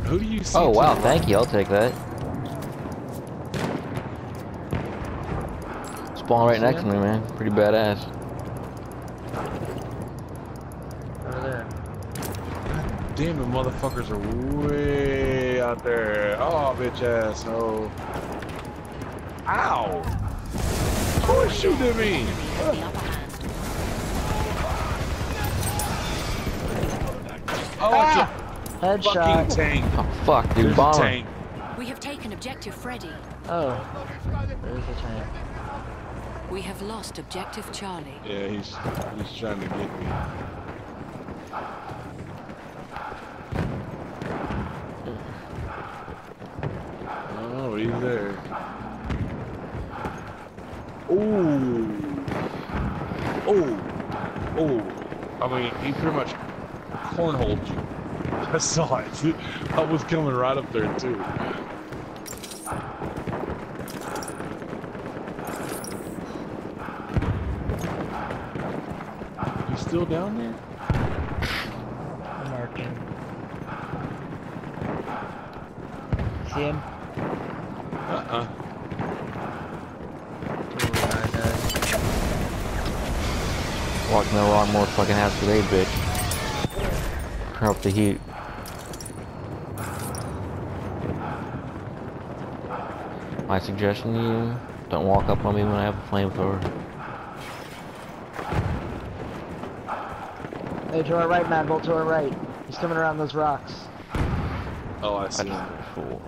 Who do you see? Oh wow, thank you. I'll take that. Spawn right next to me, man. Pretty badass. Over there. God damn, the motherfuckers are way out there. Oh, bitch ass. Oh. Ow! Who is shooting at me? Oh, it's a Headshot. fucking tank. Oh fuck, dude, There's a bomber. tank. We have taken objective Freddy. Oh. There's a tank. We have lost objective Charlie. Yeah, he's trying to get me. Oh, he's there. Ooh. Oh. Oh. I mean, he pretty much cornholed you. I saw it. I was coming right up there too. He's still down there? I'm marking. See him? Uh-uh. Walking the wrong more fucking house today, bitch. Turn up the heat. My suggestion to you, don't walk up on me when I have a flamethrower. Hey, to our right, Madball, to our right. He's coming around those rocks. Oh, I see him. Fool.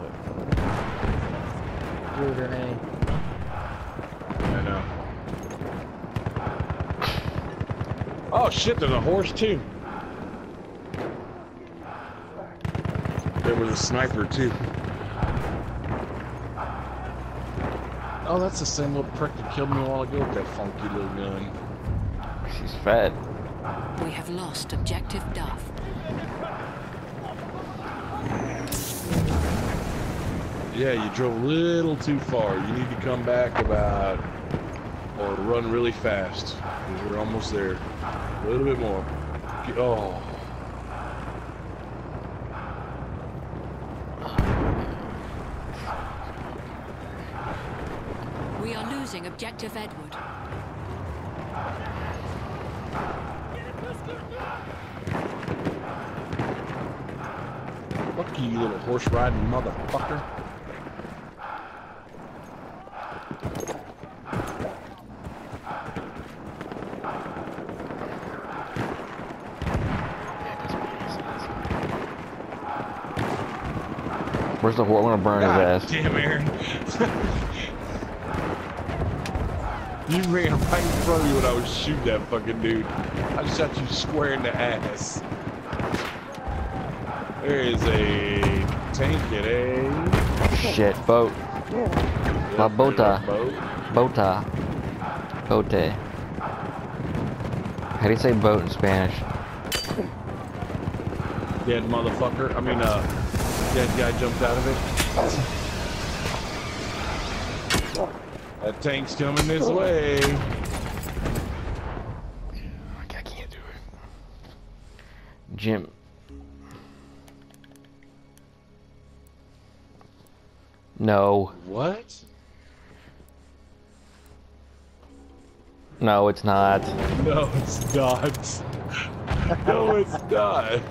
Threw a grenade. I know. Oh shit, there's a horse too. There was a sniper too. Oh, that's the same little prick that killed me a while ago with that funky little gun. She's fat. We have lost objective Duff. Yeah, you drove a little too far. You need to come back about, or run really fast. Because we're almost there. A little bit more. Oh. We are losing objective Edward. Fuck you, little horse riding motherfucker. Where's the horse? I'm gonna burn God his ass. damn, Aaron. You ran right in front of me when I was shooting that fucking dude. I shot you square in the ass. There is a tank at a... Shit, boat. Yep, La there's bota. a boat. Bota. Bote. How do you say boat in Spanish? Dead motherfucker. I mean, dead guy jumped out of it. That tank's coming this way. I can't do it. Jim. No. What? No, it's not. No, it's not. No, it's not.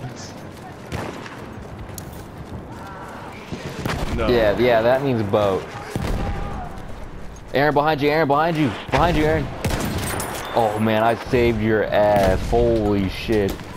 No. Yeah, that means boat. Aaron, behind you, Aaron, behind you. Behind you, Aaron. Oh man, I saved your ass. Holy shit.